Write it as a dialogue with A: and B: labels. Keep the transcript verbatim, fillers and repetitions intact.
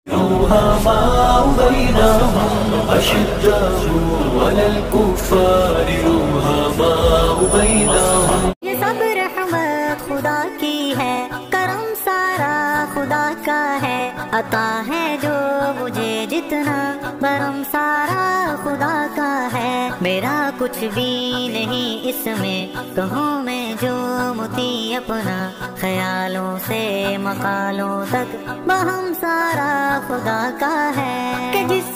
A: رحماء بينهم أشداء على الكفار رحماء بينهم।
B: ये सब रहमत खुदा की है, करम सारा खुदा का है, अता है जो मुझे जितना बरम सारा खुदा का है। मेरा कुछ भी नहीं इसमें, कहूँ मैं जो मुती अपना, ख्यालों से मकालों तक बहम सारा खुदा का है। कि जिस